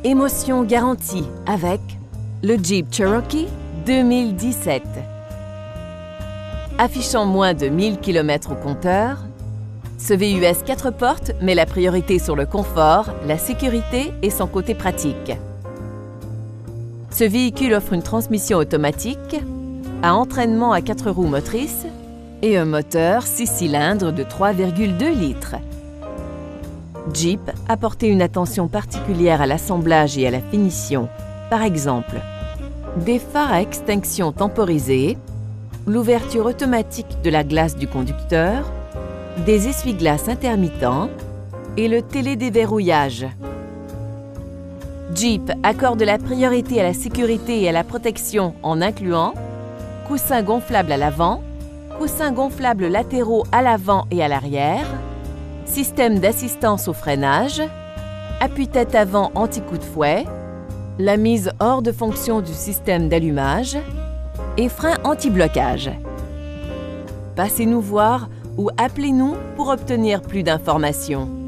Émotion garantie avec le Jeep Cherokee 2017. Affichant moins de 1000 km au compteur, ce VUS 4 portes met la priorité sur le confort, la sécurité et son côté pratique. Ce véhicule offre une transmission automatique, à entraînement à 4 roues motrices et un moteur 6 cylindres de 3,2 litres. Jeep a porté une attention particulière à l'assemblage et à la finition. Par exemple, des phares à extinction temporisés, l'ouverture automatique de la glace du conducteur, des essuie-glaces intermittents et le télédéverrouillage. Jeep accorde la priorité à la sécurité et à la protection en incluant coussins gonflables à l'avant, coussins gonflables latéraux à l'avant et à l'arrière, système d'assistance au freinage, appuie-tête avant anti-coup de fouet, la mise hors de fonction du système d'allumage et frein anti-blocage. Passez nous voir ou appelez-nous pour obtenir plus d'informations.